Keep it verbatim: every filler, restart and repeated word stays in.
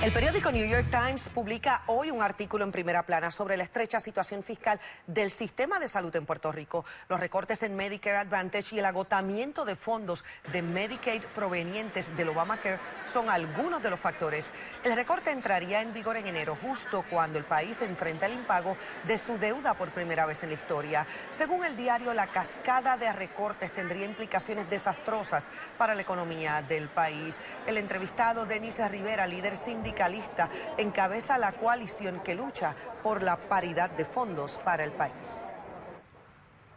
El periódico New York Times publica hoy un artículo en primera plana sobre la estrecha situación fiscal del sistema de salud en Puerto Rico. Los recortes en Medicare Advantage y el agotamiento de fondos de Medicaid provenientes del Obamacare son algunos de los factores. El recorte entraría en vigor en enero, justo cuando el país enfrenta el impago de su deuda por primera vez en la historia. Según el diario, la cascada de recortes tendría implicaciones desastrosas para la economía del país. El entrevistado, Denis Rivera, líder sindicalista, encabeza la coalición que lucha por la paridad de fondos para el país.